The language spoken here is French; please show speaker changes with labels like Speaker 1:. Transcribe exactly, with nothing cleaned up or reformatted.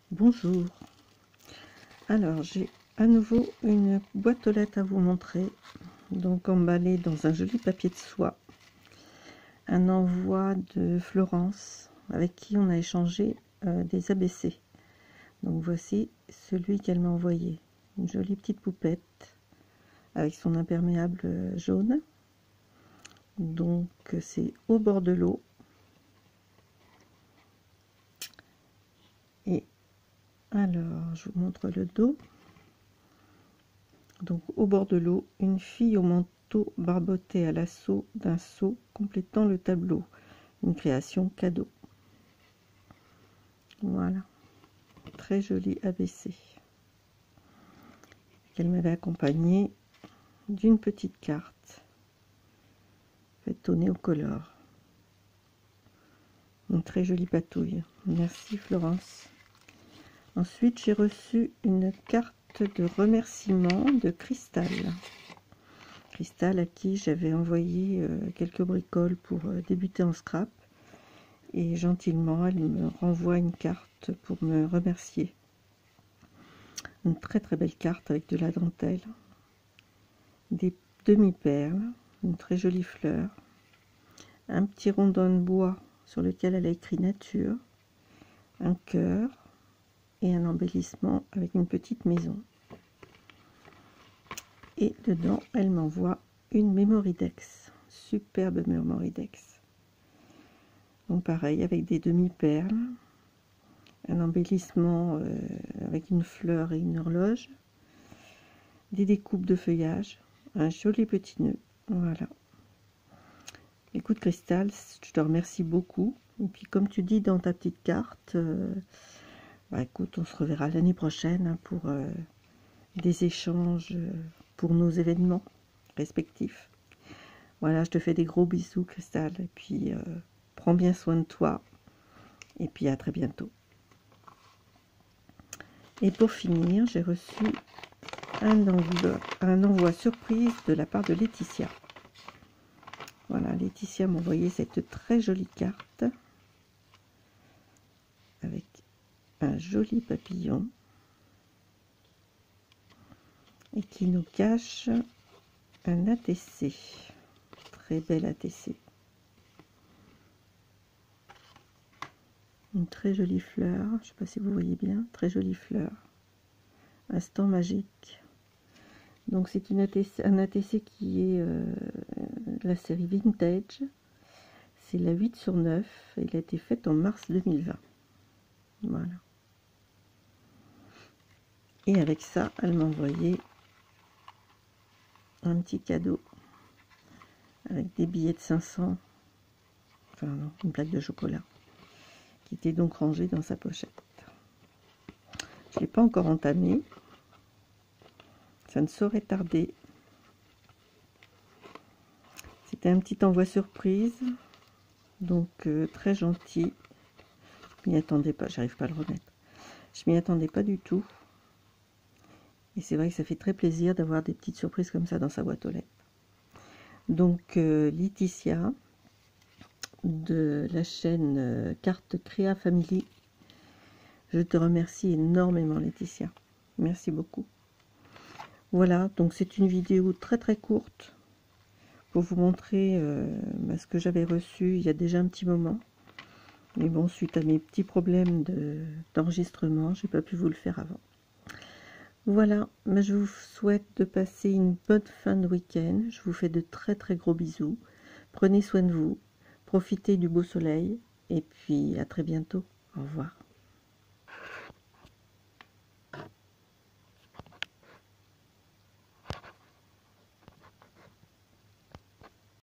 Speaker 1: Bonjour. Alors j'ai à nouveau une boîte aux lettres à vous montrer, donc emballée dans un joli papier de soie, un envoi de Florence avec qui on a échangé euh, des A B C. Donc voici celui qu'elle m'a envoyé, une jolie petite poupette avec son imperméable jaune. Donc c'est au bord de l'eau et alors je vous montre le dos. Donc au bord de l'eau, une fille au manteau barboté à l'assaut d'un seau complétant le tableau, une création cadeau. Voilà, très joli A B C qu'elle m'avait accompagné d'une petite carte faite au néocolore. Une très jolie patouille. Merci Florence. Ensuite j'ai reçu une carte de remerciement de Cristal. Cristal à qui j'avais envoyé euh, quelques bricoles pour euh, débuter en scrap, et gentiment elle me renvoie une carte pour me remercier. Une très très belle carte avec de la dentelle, des demi-perles, une très jolie fleur, un petit rondin de bois sur lequel elle a écrit nature, un cœur et un embellissement avec une petite maison. Et dedans elle m'envoie une Mémoridex, superbe Mémoridex. Donc pareil, avec des demi-perles, un embellissement euh, avec une fleur et une horloge, des découpes de feuillage, un joli petit nœud. Voilà. Écoute Cristal, je te remercie beaucoup. Et puis comme tu dis dans ta petite carte, euh, bah écoute, on se reverra l'année prochaine hein, pour euh, des échanges euh, pour nos événements respectifs. Voilà, je te fais des gros bisous Cristal, et puis euh, prends bien soin de toi, et puis à très bientôt. Et pour finir, j'ai reçu un envoi, un envoi surprise de la part de Laetitia. Voilà, Laetitia m'a envoyé cette très jolie carte avec un joli papillon et qui nous cache un A T C, très bel A T C. Une très jolie fleur, je ne sais pas si vous voyez bien, très jolie fleur. Instant magique. Donc c'est une A T C, un A T C qui est euh, la série Vintage. C'est la huit sur neuf. Elle a été faite en mars deux mille vingt. Voilà. Et avec ça, elle m'a envoyé un petit cadeau avec des billets de cinq cents. Enfin non, une plaque de chocolat qui était donc rangée dans sa pochette. Je ne l'ai pas encore entamé. Ça ne saurait tarder. C'était un petit envoi surprise. Donc euh, très gentil. Je m'y attendais pas, j'arrive pas à le remettre. Je m'y attendais pas du tout. Et c'est vrai que ça fait très plaisir d'avoir des petites surprises comme ça dans sa boîte aux lettres. Donc euh, Laetitia de la chaîne euh, Carte Créa Family. Je te remercie énormément Laetitia. Merci beaucoup. Voilà, donc c'est une vidéo très très courte pour vous montrer euh, bah, ce que j'avais reçu il y a déjà un petit moment. Mais bon, suite à mes petits problèmes d'enregistrement, j'ai pas pu vous le faire avant. Voilà, bah, je vous souhaite de passer une bonne fin de week-end. Je vous fais de très très gros bisous. Prenez soin de vous, profitez du beau soleil et puis à très bientôt. Au revoir.